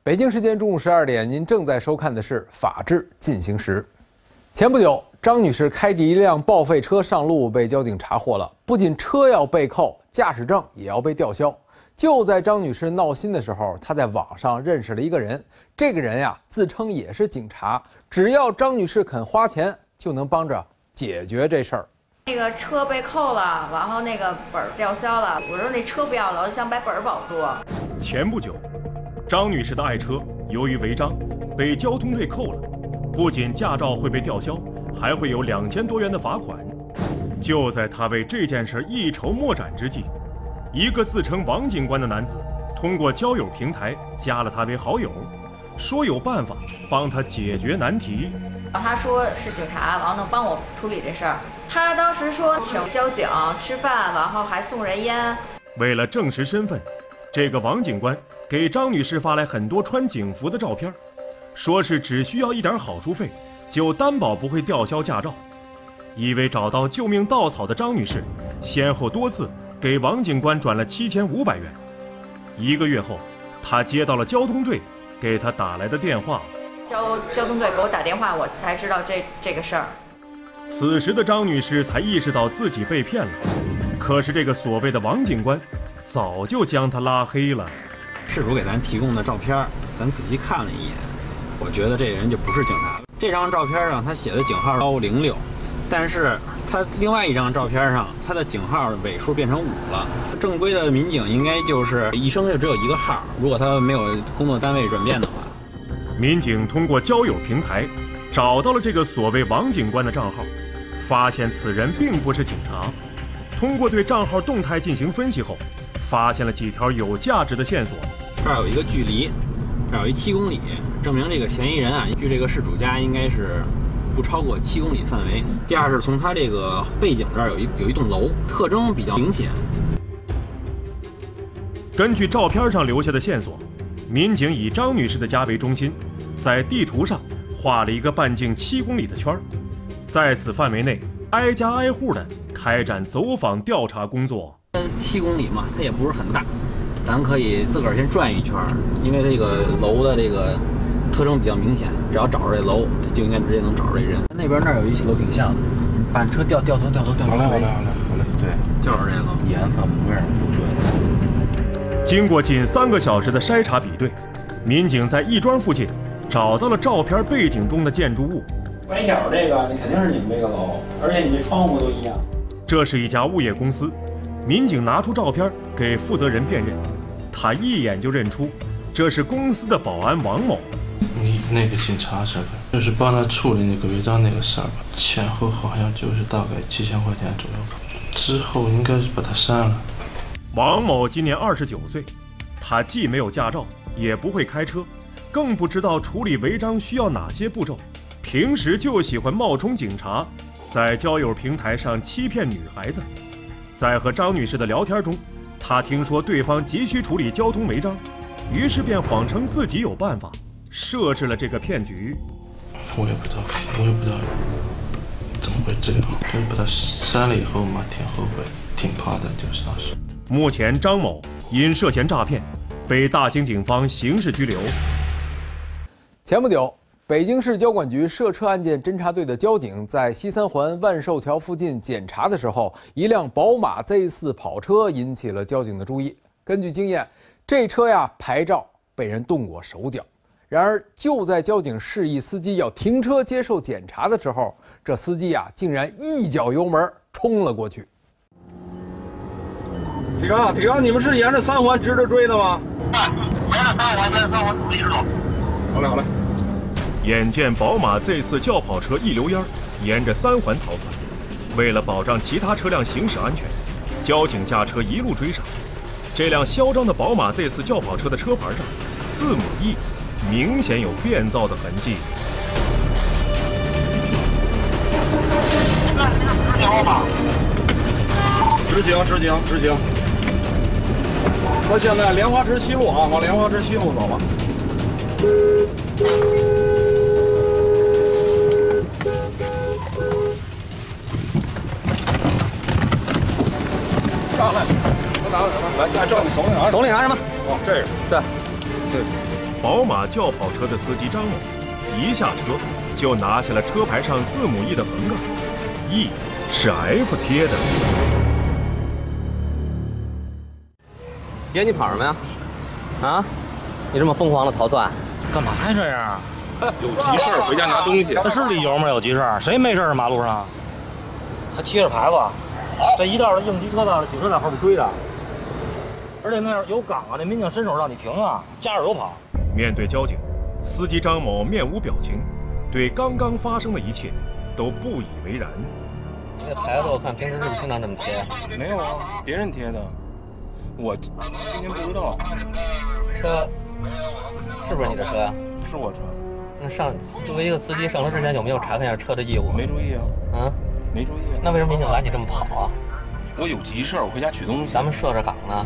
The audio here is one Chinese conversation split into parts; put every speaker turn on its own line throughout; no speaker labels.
北京时间中午12点，您正在收看的是《法治进行时》。前不久，张女士开着一辆报废车上路，被交警查获了。不仅车要被扣，驾驶证也要被吊销。就在张女士闹心的时候，她在网上认识了一个人。这个人呀，自称也是警察，只要张女士肯花钱，就能帮着解决这事儿。
那个车被扣了，然后那个本儿吊销了。我说那车不要了，我就想把本儿保住。
前不久，张女士的爱车由于违章被交通队扣了，不仅驾照会被吊销，还会有2000多元的罚款。就在她为这件事一筹莫展之际，一个自称王警官的男子通过交友平台加了她为好友，说有办法帮她解决难题。
他说是警察，然后能帮我处理这事儿。他当时说请交警吃饭，然后还送人烟。
为了证实身份，这个王警官给张女士发来很多穿警服的照片，说是只需要一点好处费，就担保不会吊销驾照。以为找到救命稻草的张女士，先后多次给王警官转了7500元。1个月后，她接到了交通队给她打来的电话。
交通队给我打电话，我才知道这个事儿。
此时的张女士才意识到自己被骗了，可是这个所谓的王警官早就将她拉黑了。
事主给咱提供的照片，咱仔细看了一眼，我觉得这个人就不是警察了。这张照片上他写的警号106，但是他另外一张照片上他的警号尾数变成5了。正规的民警应该就是一生就只有一个号，如果他没有工作单位转变的话。
民警通过交友平台找到了这个所谓王警官的账号，发现此人并不是警察。通过对账号动态进行分析后，发现了几条有价值的线索。
这儿有一个距离，这儿有一7公里，证明这个嫌疑人啊，距这个事主家应该是不超过7公里范围。第二是从他这个背景这儿有一栋楼，特征比较明显。
根据照片上留下的线索，民警以张女士的家为中心，在地图上画了一个半径7公里的圈，在此范围内挨家挨户的开展走访调查工作。
7公里嘛，它也不是很大，咱可以自个儿先转一圈，因为这个楼的这个特征比较明显，只要找着这楼，就应该直接能找着这人。那边那儿有一楼挺像的，把车掉头。
好嘞，对，
就是这楼，
眼反不认不对。
经过近3个小时的筛查比对，民警在亦庄附近找到了照片背景中的建筑物。
拐角这个，你肯定是你们这个楼，而且你这窗户都一样。
这是一家物业公司，民警拿出照片给负责人辨认，他一眼就认出这是公司的保安王某。
你那个警察身份，就是帮他处理那个违章那个事儿吧，前后好像就是大概7000块钱左右吧，之后应该是把他删了。
王某今年29岁，他既没有驾照，也不会开车，更不知道处理违章需要哪些步骤。平时就喜欢冒充警察，在交友平台上欺骗女孩子。在和张女士的聊天中，他听说对方急需处理交通违章，于是便谎称自己有办法，设置了这个骗局。
我也不知道怎么会这样，就是把他删了以后嘛，挺后悔，挺怕的，就是当时。
目前张某因涉嫌诈骗，被大兴警方刑事拘留。
前不久，北京市交管局涉车案件侦查队的交警在西三环万寿桥附近检查的时候，一辆宝马 Z4 跑车引起了交警的注意。根据经验，这车呀牌照被人动过手脚。然而，就在交警示意司机要停车接受检查的时候，这司机呀竟然一脚油门冲了过去。
提纲，你们是沿着3环直着追的吗？
沿着3环一直走。
好嘞。
眼见宝马 Z4 轿跑车一溜烟沿着3环逃窜，为了保障其他车辆行驶安全，交警驾车一路追上。这辆嚣张的宝马 Z4 轿跑车的车牌上，字母 E 明显有变造的痕迹。
直行。那现在莲花池西路啊，往莲花池西路走吧。上来，我拿的什么？来，驾照，你手里拿什么？
手里拿什么？
哦，这个。
对。
宝马轿跑车的司机张某一下车就拿下了车牌上字母 E 的横杠 ，E 是 F 贴的。
姐，你跑什么呀？啊？你这么疯狂的逃窜，
干嘛呀这样？
有急事儿回家拿东西。
那是理由吗？有急事儿？谁没事儿？马路上还贴着牌子，这一道的应急车道，警车在后边追着，而且那儿有岗啊，那民警伸手让你停啊，加着油跑。
面对交警，司机张某面无表情，对刚刚发生的一切都不以为然。
你这牌子我看平时是不是经常这么贴？
没有啊，别人贴的，我今天不知道。
车是不是你的车呀？
是我车。
那作为一个司机上车之前有没有查看一下车的义务？
没注意啊。
啊？
没注意啊。
那为什么民警拦你这么跑啊？
我有急事儿，我回家取东西。
咱们设着岗呢。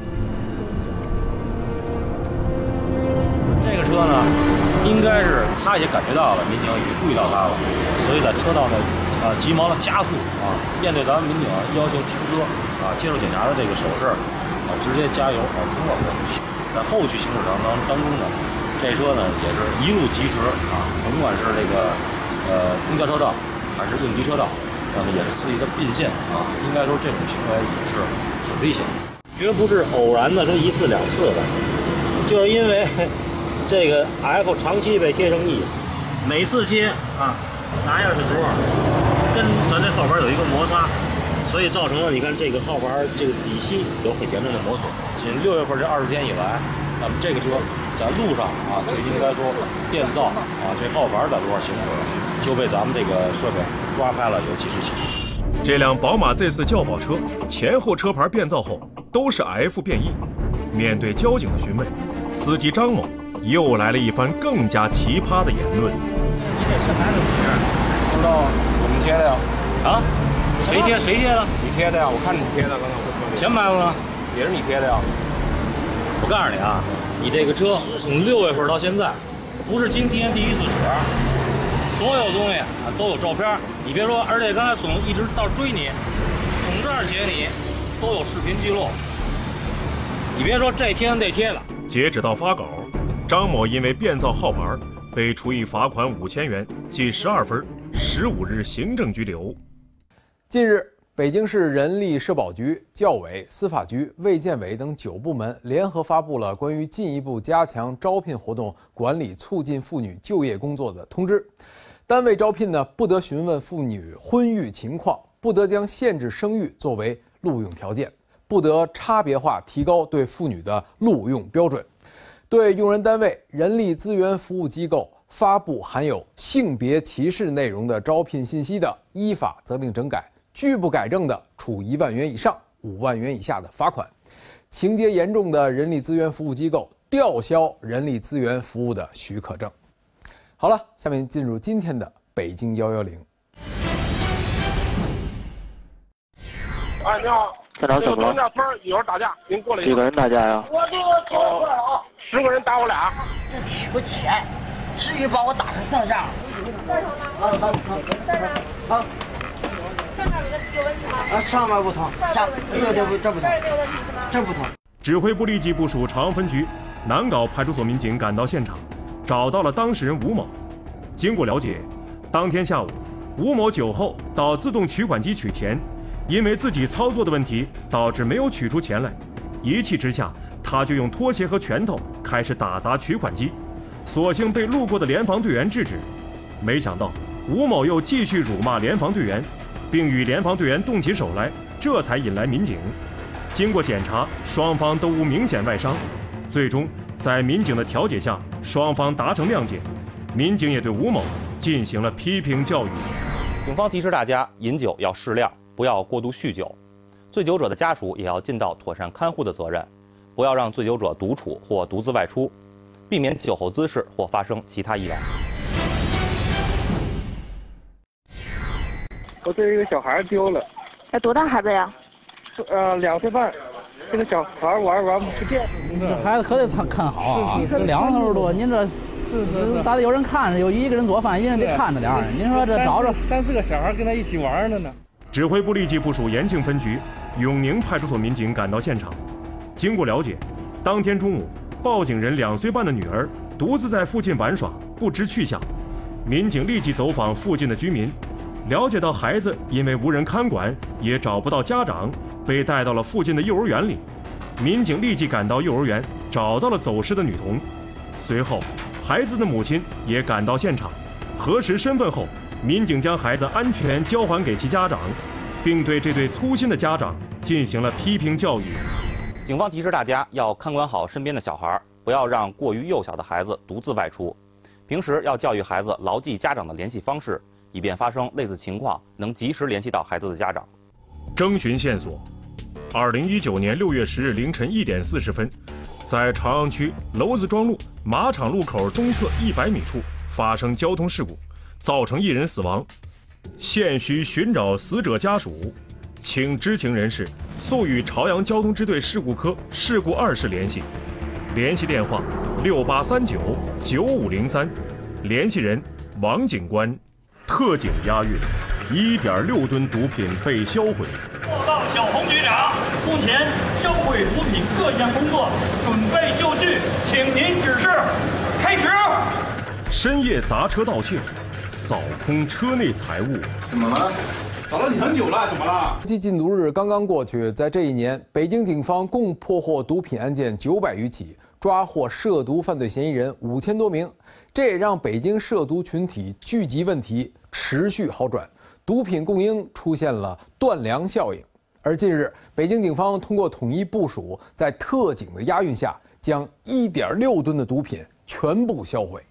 这个车呢，应该是他也感觉到了，民警已经注意到他了，所以在车道呢急忙的加速啊，面对咱们民警要求停车啊，接受检查的这个手势啊，直接加油啊冲了过去。在后续行驶当中呢，这车呢也是一路疾驰啊，甭管是这个公交车道还是应急车道，那么也是司机的并线啊，应该说这种行为也是很危险，绝不是偶然的说一次两次的，就是因为这个 F 长期被贴成 E， 每次贴啊拿下的时候跟咱这号牌有一个摩擦，所以造成了你看这个号牌这个底漆有很严重的磨损。仅6月份这20天以来，那么这个车在路上啊，就应该说变造啊，这号牌在路上行驶，就被咱们这个设备抓拍了有几十起。
这辆宝马 Z4 轿跑车前后车牌变造后都是 F 变 E。面对交警的询问，司机张某又来了一番更加奇葩的言论。
你这车牌子几样？不知道啊，
我们贴的呀。
啊？谁贴的？
你贴的呀，我看你贴的，刚才我车里。
前牌子呢？
也是你贴的呀。
我告诉你啊，你这个车从6月份到现在，不是今天第一次使，所有东西啊都有照片。你别说，而且刚才一直到追你，从这儿截你，都有视频记录。你别说这贴那贴的。
截止到发稿，张某因为变造号牌被处以罚款5000元、记12分、15日行政拘留。
近日，北京市人力社保局、教委、司法局、卫健委等9部门联合发布了关于进一步加强招聘活动管理、促进妇女就业工作的通知。单位招聘呢，不得询问妇女婚育情况，不得将限制生育作为录用条件，不得差别化提高对妇女的录用标准。对用人单位、人力资源服务机构发布含有性别歧视内容的招聘信息的，依法责令整改。拒不改正的，处1万元以上5万元以下的罚款；情节严重的人力资源服务机构吊销人力资源服务的许可证。好了，下面进入今天的北京110。
哎，你好，
在哪怎么了？
等下分一会儿打架，您过来。
几个人打架呀？
我这个错了啊，10个人打我俩。
取个钱，至于把我打成这样？好。上面有问题吗？啊，上面不同，这不同，这不同。
指挥部立即部署长安分局南皋派出所民警赶到现场，找到了当事人吴某。经过了解，当天下午，吴某酒后到自动取款机取钱，因为自己操作的问题，导致没有取出钱来。一气之下，他就用拖鞋和拳头开始打砸取款机，所幸被路过的联防队员制止。没想到，吴某又继续辱骂联防队员，并与联防队员动起手来，这才引来民警。经过检查，双方都无明显外伤。最终，在民警的调解下，双方达成谅解。民警也对吴某进行了批评教育。
警方提示大家，饮酒要适量，不要过度酗酒。醉酒者的家属也要尽到妥善看护的责任，不要让醉酒者独处或独自外出，避免酒后滋事或发生其他意外。
我这一个小孩丢了。
多大孩子呀
？2岁半。这个小孩玩不见。
这孩子可得看好啊！这2头多，您这是咋的？有人看着，有1个人做饭，一人得看着点儿。您说这找着
3、4个小孩跟他一起玩的呢。
指挥部立即部署延庆分局、永宁派出所民警赶到现场。经过了解，当天中午， 报警人2岁半的女儿独自在附近玩耍，不知去向。民警立即走访附近的居民，了解到孩子因为无人看管，也找不到家长，被带到了附近的幼儿园里。民警立即赶到幼儿园，找到了走失的女童。随后，孩子的母亲也赶到现场，核实身份后，民警将孩子安全交还给其家长，并对这对粗心的家长进行了批评教育。
警方提示大家要看管好身边的小孩，不要让过于幼小的孩子独自外出。平时要教育孩子牢记家长的联系方式，以便发生类似情况能及时联系到孩子的家长。
征询线索：2019年6月10日凌晨1点40分，在朝阳区娄子庄路马场路口东侧100米处发生交通事故，造成1人死亡，现需寻找死者家属，请知情人士速与朝阳交通支队事故科事故2室联系，联系电话68399503，联系人王警官。特警押运1.6吨毒品被销毁。
报告小洪局长，目前销毁毒品各项工作准备就绪，请您指示开始。
深夜砸车盗窃，扫空车内财物。
怎么了？找了你很久了，怎么了？
国际禁毒日刚刚过去，在这一年，北京警方共破获毒品案件900余起，抓获涉毒犯罪嫌疑人5000多名。这也让北京涉毒群体聚集问题持续好转，毒品供应出现了断粮效应。而近日，北京警方通过统一部署，在特警的押运下，将1.6吨的毒品全部销毁。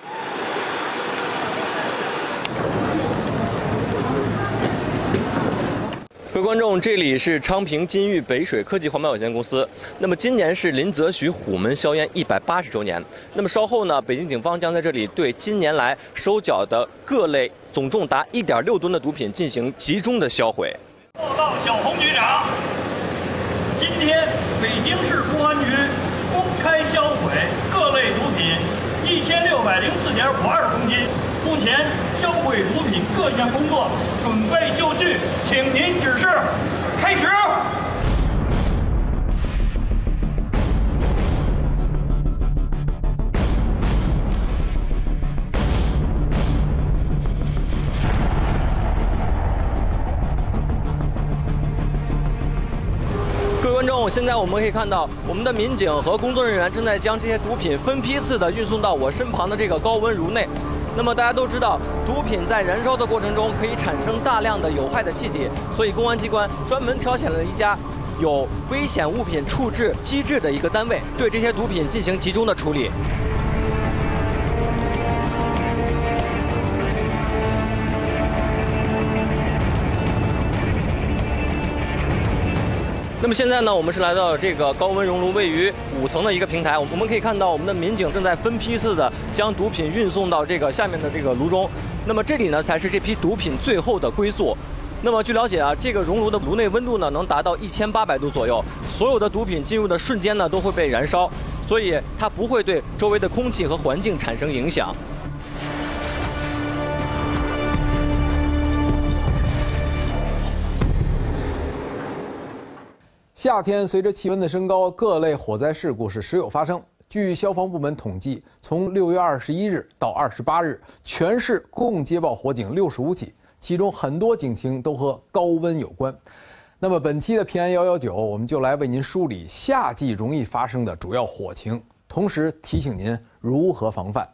各位观众，这里是昌平金域北水科技环保有限公司。那么今年是林则徐虎门销烟180周年。那么稍后呢，北京警方将在这里对今年来收缴的各类总重达1.6吨的毒品进行集中的销毁。
报告小洪局长，今天北京市公安局公开销毁各类毒品1604.52公斤。目前销毁毒品各项工作准备就绪，请您指示开始。
各位观众，现在我们可以看到，我们的民警和工作人员正在将这些毒品分批次的运送到我身旁的这个高温炉内。那么大家都知道，毒品在燃烧的过程中可以产生大量的有害的气体，所以公安机关专门挑选了一家有危险物品处置机制的一个单位，对这些毒品进行集中的处理。那么现在呢，我们是来到这个高温熔炉位于5层的一个平台，我们可以看到我们的民警正在分批次的将毒品运送到这个下面的这个炉中。那么这里呢，才是这批毒品最后的归宿。那么据了解啊，这个熔炉的炉内温度呢能达到1800度左右，所有的毒品进入的瞬间呢都会被燃烧，所以它不会对周围的空气和环境产生影响。
夏天随着气温的升高，各类火灾事故是时有发生。据消防部门统计，从6月21日到28日，全市共接报火警65起，其中很多警情都和高温有关。那么本期的平安119，我们就来为您梳理夏季容易发生的主要火情，同时提醒您如何防范。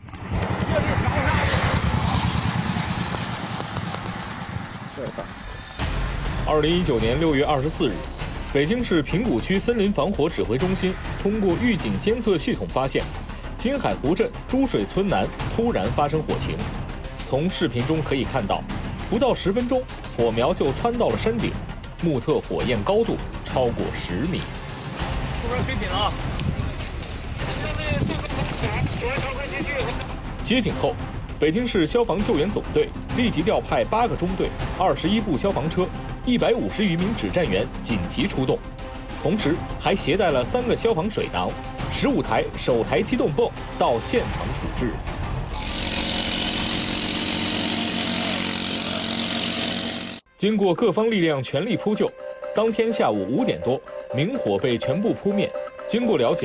2019年6月24日。北京市平谷区森林防火指挥中心通过预警监测系统发现，金海湖镇珠水村南突然发生火情。从视频中可以看到，不到10分钟，火苗就窜到了山顶，目测火焰高度超过10米。
出来水品了啊！
接警后，北京市消防救援总队立即调派8个中队、21部消防车、150余名指战员紧急出动，同时还携带了3个消防水囊、15台手抬机动泵到现场处置。经过各方力量全力扑救，当天下午5点多，明火被全部扑灭。经过了解，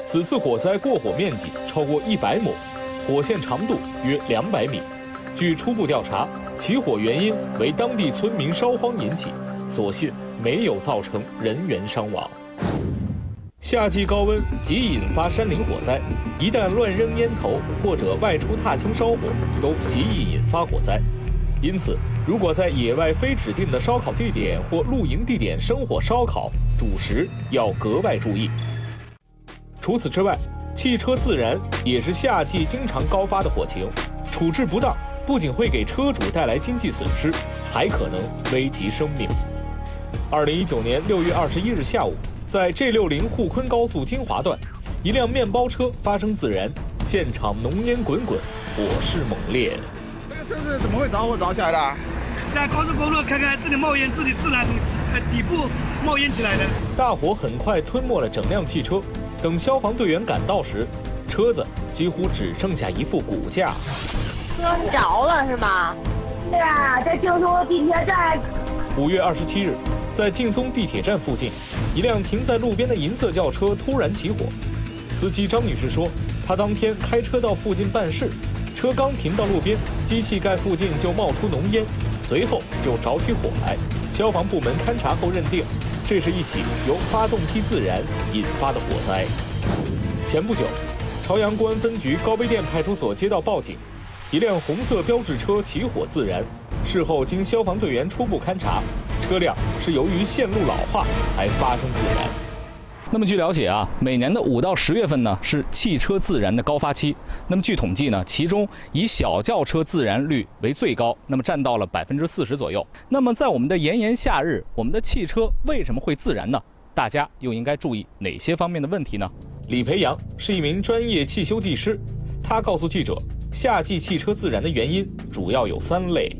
此次火灾过火面积超过100亩，火线长度约200米。据初步调查，起火原因为当地村民烧荒引起，所幸没有造成人员伤亡。夏季高温极易引发山林火灾，一旦乱扔烟头或者外出踏青烧火，都极易引发火灾。因此，如果在野外非指定的烧烤地点或露营地点生火烧烤、煮食，要格外注意。除此之外，汽车自燃也是夏季经常高发的火情，处置不当，不仅会给车主带来经济损失，还可能危及生命。2019年6月21日下午，在 G60 沪昆高速金华段，一辆面包车发生自燃，现场浓烟滚滚，火势猛烈。
这个车是怎么会着火着起来的？
在高速公路看看，这里冒烟，自己自燃从底部冒烟起来的。
大火很快吞没了整辆汽车，等消防队员赶到时，车子几乎只剩下一副骨架。
车着了是吗？对啊，在劲松地铁站。
5月27日，在劲松地铁站附近，一辆停在路边的银色轿车突然起火。司机张女士说，她当天开车到附近办事，车刚停到路边，机器盖附近就冒出浓烟，随后就着起火来。消防部门勘查后认定，这是一起由发动机自燃引发的火灾。前不久，朝阳公安分局高碑店派出所接到报警，一辆红色标致车起火自燃。事后经消防队员初步勘查，车辆是由于线路老化才发生自燃。
那么据了解啊，每年的5到10月份呢是汽车自燃的高发期。那么据统计呢，其中以小轿车自燃率为最高，那么占到了40%左右。那么在我们的炎炎夏日，我们的汽车为什么会自燃呢？大家又应该注意哪些方面的问题呢？
李培阳是一名专业汽修技师，他告诉记者，夏季汽车自燃的原因主要有3类。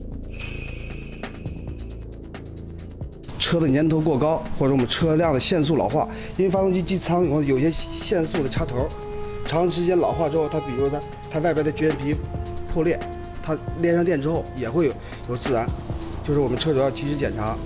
车的年头过高，或者我们车辆的限速老化，因为发动机机舱有些限速的插头，长时间老化之后，它比如它外边的绝缘皮破裂，它连上电之后也会有自燃，就是我们车主要及时检查。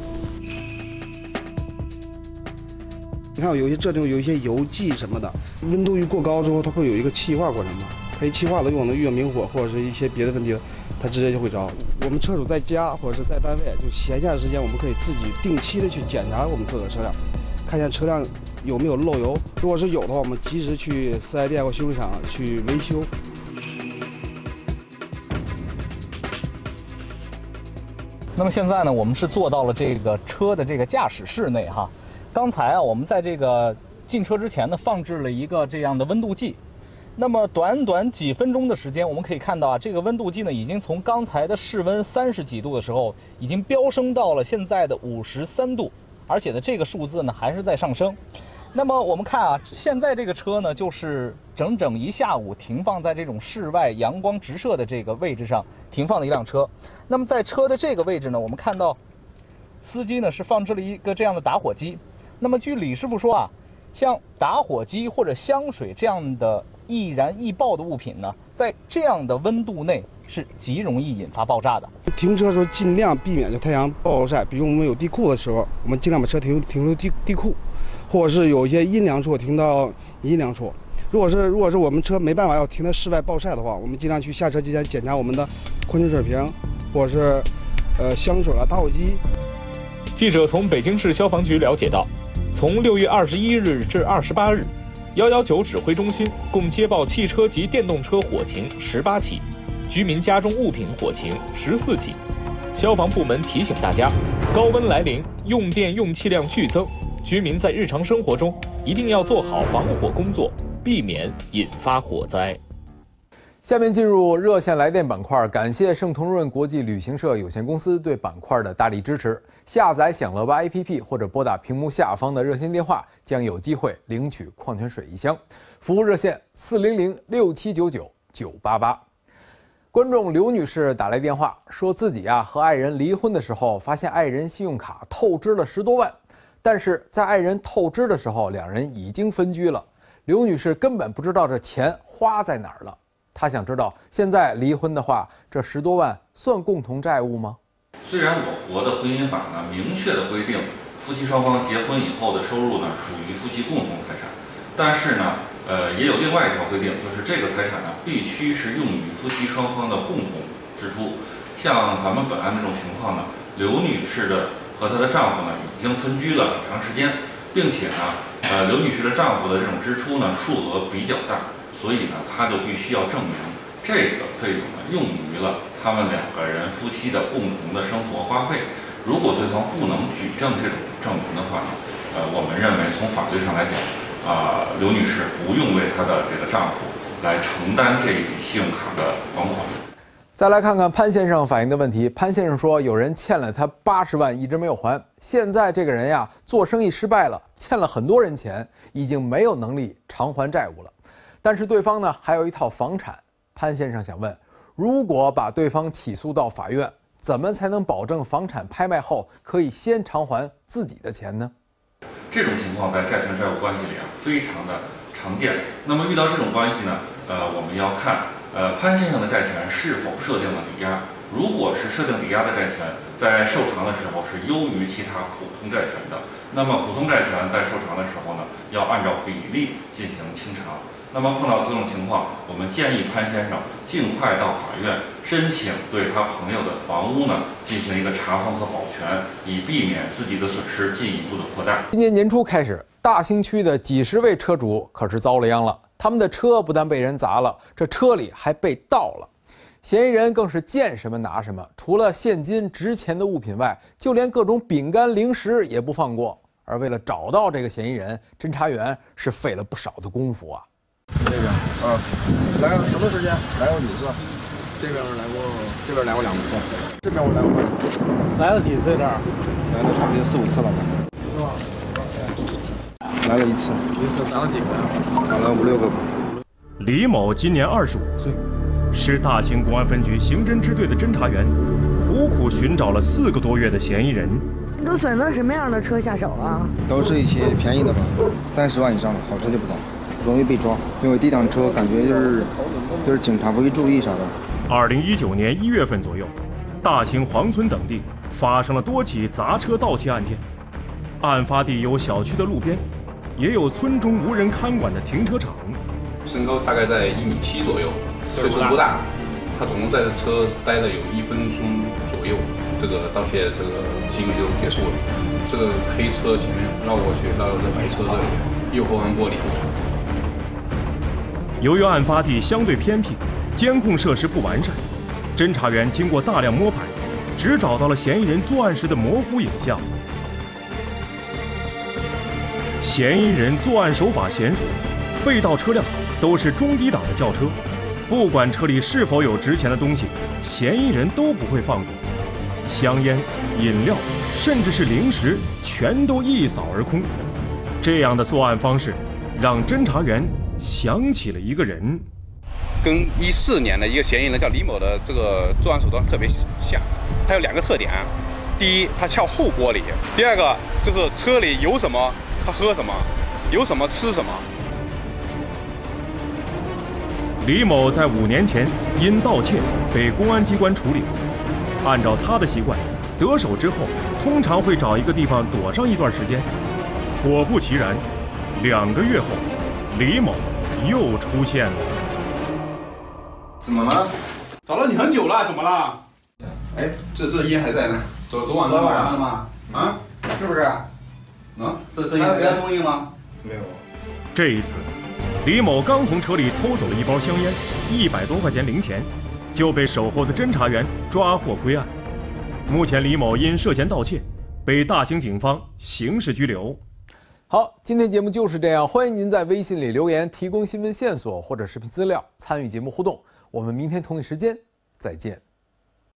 你看有些这地方有一些油迹什么的，温度一过高之后，它会有一个气化过程嘛，它一气化了，有可能遇到明火或者是一些别的问题，它直接就会着。我们车主在家或者是在单位，就闲暇的时间，我们可以自己定期的去检查我们自己的车辆，看一下车辆有没有漏油。如果是有的话，我们及时去4S店或修理厂去维修。
那么现在呢，我们是坐到了这个车的这个驾驶室内哈。刚才啊，我们在这个进车之前呢，放置了一个这样的温度计。那么短短几分钟的时间，我们可以看到啊，这个温度计呢，已经从刚才的室温30几度的时候，已经飙升到了现在的53度，而且呢，这个数字呢还是在上升。那么我们看啊，现在这个车呢，就是整整一下午停放在这种室外阳光直射的这个位置上停放的一辆车。那么在车的这个位置呢，我们看到司机呢是放置了一个这样的打火机。那么据李师傅说啊，像打火机或者香水这样的易燃易爆的物品呢，在这样的温度内是极容易引发爆炸的。
停车的时候尽量避免就太阳暴晒，比如我们有地库的时候，我们尽量把车停入地库，或者是有一些阴凉处停到阴凉处。如果是我们车没办法要停在室外暴晒的话，我们尽量去下车之前检查我们的矿泉水瓶，或者是香水打火机。
记者从北京市消防局了解到，从6月21日至28日，119指挥中心共接报汽车及电动车火情18起，居民家中物品火情14起。消防部门提醒大家，高温来临，用电用气量剧增，居民在日常生活中一定要做好防火工作，避免引发火灾。
下面进入热线来电板块，感谢盛同润国际旅行社有限公司对板块的大力支持。下载享乐吧 APP 或者拨打屏幕下方的热线电话，将有机会领取矿泉水1箱。服务热线400-6799-988。观众刘女士打来电话，说自己和爱人离婚的时候，发现爱人信用卡透支了10多万，但是在爱人透支的时候，两人已经分居了。刘女士根本不知道这钱花在哪儿了。她想知道，现在离婚的话，这10多万算共同债务吗？
虽然我国的婚姻法呢明确的规定，夫妻双方结婚以后的收入呢属于夫妻共同财产， 但是呢，也有另外一条规定，就是这个财产呢必须是用于夫妻双方的共同支出。像咱们本案这种情况呢，刘女士和她的丈夫呢已经分居了很长时间，并且呢，刘女士的丈夫的这种支出呢数额比较大，所以呢，她就必须要证明这个费用呢用于了他们两个人夫妻的共同的生活花费。如果对方不能举证这种证明的话呢，我们认为从法律上来讲，刘女士不用为她的这个丈夫来承担这一笔信用卡的还款。
再来看看潘先生反映的问题。潘先生说，有人欠了他80万，一直没有还。现在这个人呀，做生意失败了，欠了很多人钱，已经没有能力偿还债务了。但是对方呢，还有一套房产。潘先生想问，如果把对方起诉到法院，怎么才能保证房产拍卖后可以先偿还自己的钱呢？
这种情况在债权债务关系里非常的常见。那么遇到这种关系呢，我们要看潘先生的债权是否设定了抵押。如果是设定抵押的债权，在受偿的时候是优于其他普通债权的，那么普通债权在受偿的时候呢，要按照比例进行清偿。那么碰到此种情况，我们建议潘先生尽快到法院申请对他朋友的房屋呢进行一个查封和保全，以避免自己的损失进一步的扩大。
今年年初开始，大兴区的几十位车主可是遭了殃了。他们的车不但被人砸了，这车里还被盗了。嫌疑人更是见什么拿什么，除了现金值钱的物品外，就连各种饼干零食也不放过。而为了找到这个嫌疑人，侦查员是费了不少的功夫啊。
这边来了什么时间？来过几次？这边来过，这边来过2次，这边我来过好几次。
来了几次这儿？
来了差不多4、5次了吧。来了1次。
1次打了几个呀？
打了5、6个吧。
李某今年25岁，是大兴公安分局刑侦支队的侦查员，苦苦寻找了4个多月的嫌疑人。
你都选择什么样的车下手啊？
都是一些便宜的吧，30万以上的好车就不找。容易被抓，因为低档车感觉就是警察不会注意啥的。
2019年1月份左右，大兴黄村等地发生了多起砸车盗窃案件。案发地有小区的路边，也有村中无人看管的停车场。
身高大概在1.7米左右，岁数不大。他总共在这车待了有1分钟左右，这个盗窃这个行为就结束了。这个黑车前面绕过去，绕到这白车这里，右后方玻璃。
由于案发地相对偏僻，监控设施不完善，侦查员经过大量摸排，只找到了嫌疑人作案时的模糊影像。嫌疑人作案手法娴熟，被盗车辆都是中低档的轿车，不管车里是否有值钱的东西，嫌疑人都不会放过。香烟、饮料，甚至是零食，全都一扫而空。这样的作案方式，让侦查员想起了一个人，
跟14年的一个嫌疑人叫李某的这个作案手段特别像。他有2个特点：第一，他撬后玻璃；第二个就是车里有什么他喝什么，有什么吃什么。
李某在5年前因盗窃被公安机关处理。按照他的习惯，得手之后通常会找一个地方躲上一段时间。果不其然，2个月后，李某又出现了。
怎么了？找了你很久了，怎么了？哎，这烟还在呢。昨晚上的吗？啊，是不是？这烟还有别的东西吗？没有。
这一次，李某刚从车里偷走了一包香烟，100多块钱零钱，就被守候的侦查员抓获归案。目前，李某因涉嫌盗窃，被大兴警方刑事拘留。
好，今天节目就是这样，欢迎您在微信里留言，提供新闻线索或者视频资料，参与节目互动。我们明天同一时间再见。